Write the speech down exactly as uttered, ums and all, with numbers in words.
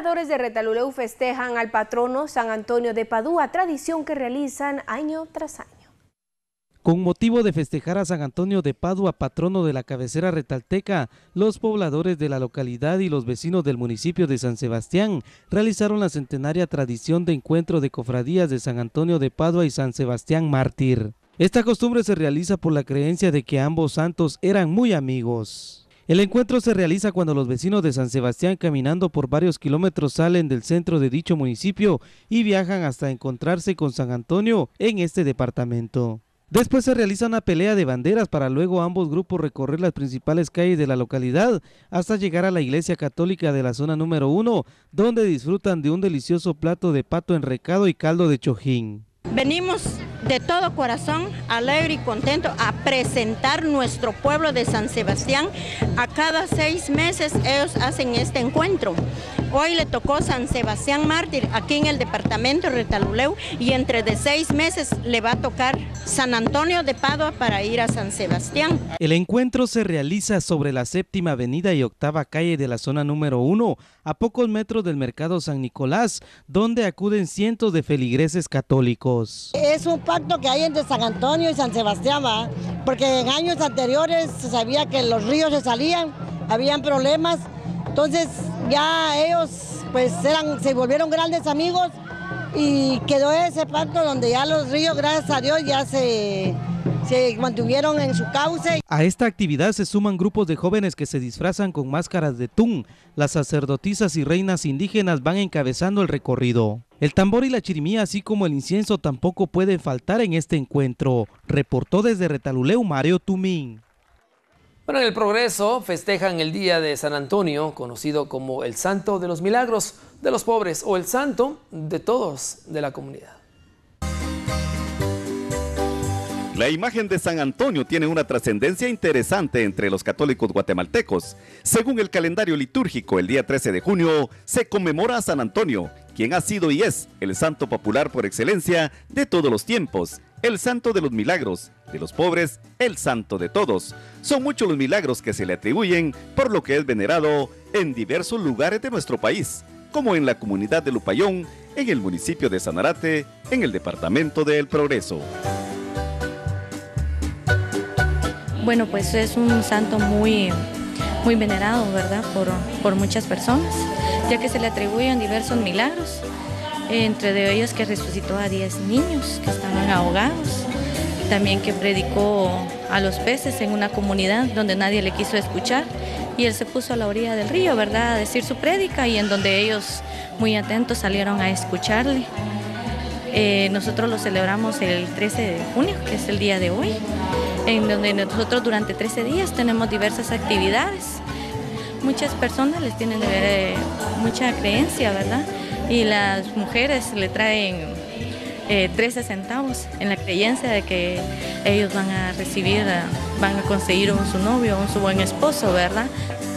Pobladores de Retaluleu festejan al patrono San Antonio de Padua, tradición que realizan año tras año. Con motivo de festejar a San Antonio de Padua, patrono de la cabecera retalteca, los pobladores de la localidad y los vecinos del municipio de San Sebastián realizaron la centenaria tradición de encuentro de cofradías de San Antonio de Padua y San Sebastián Mártir. Esta costumbre se realiza por la creencia de que ambos santos eran muy amigos. El encuentro se realiza cuando los vecinos de San Sebastián, caminando por varios kilómetros, salen del centro de dicho municipio y viajan hasta encontrarse con San Antonio en este departamento. Después se realiza una pelea de banderas para luego ambos grupos recorrer las principales calles de la localidad hasta llegar a la iglesia católica de la zona número uno, donde disfrutan de un delicioso plato de pato enrecado y caldo de chojín. Venimos de todo corazón, alegre y contento, a presentar nuestro pueblo de San Sebastián. A cada seis meses ellos hacen este encuentro. Hoy le tocó San Sebastián Mártir aquí en el departamento de Retaluleu y entre de seis meses le va a tocar San Antonio de Padua para ir a San Sebastián. El encuentro se realiza sobre la séptima avenida y octava calle de la zona número uno, a pocos metros del mercado San Nicolás, donde acuden cientos de feligreses católicos. Es un pacto que hay entre San Antonio y San Sebastián, ¿va? Porque en años anteriores se sabía que los ríos se salían, habían problemas. Entonces ya ellos pues eran, se volvieron grandes amigos y quedó ese pacto donde ya los ríos, gracias a Dios, ya se, se mantuvieron en su cauce. A esta actividad se suman grupos de jóvenes que se disfrazan con máscaras de tún. Las sacerdotisas y reinas indígenas van encabezando el recorrido. El tambor y la chirimía, así como el incienso, tampoco pueden faltar en este encuentro. Reportó desde Retaluleu Mario Tumín. Bueno, en El Progreso festejan el día de San Antonio, conocido como el santo de los milagros de los pobres o el santo de todos de la comunidad. La imagen de San Antonio tiene una trascendencia interesante entre los católicos guatemaltecos. Según el calendario litúrgico, el día trece de junio se conmemora a San Antonio, quien ha sido y es el santo popular por excelencia de todos los tiempos, el santo de los milagros, de los pobres, el santo de todos. Son muchos los milagros que se le atribuyen, por lo que es venerado en diversos lugares de nuestro país, como en la comunidad de Lupayón, en el municipio de Sanarate, en el departamento de El Progreso. Bueno, pues es un santo muy, muy venerado, ¿verdad?, por, por muchas personas, ya que se le atribuyen diversos milagros, entre de ellos que resucitó a diez niños que estaban ahogados, también que predicó a los peces en una comunidad donde nadie le quiso escuchar y él se puso a la orilla del río, ¿verdad?, a decir su prédica y en donde ellos muy atentos salieron a escucharle. Eh, nosotros lo celebramos el trece de junio, que es el día de hoy, en donde nosotros durante trece días tenemos diversas actividades. Muchas personas les tienen eh, mucha creencia, ¿verdad? Y las mujeres le traen eh, trece centavos en la creencia de que ellos van a recibir, van a conseguir un su novio, un su buen esposo, ¿verdad?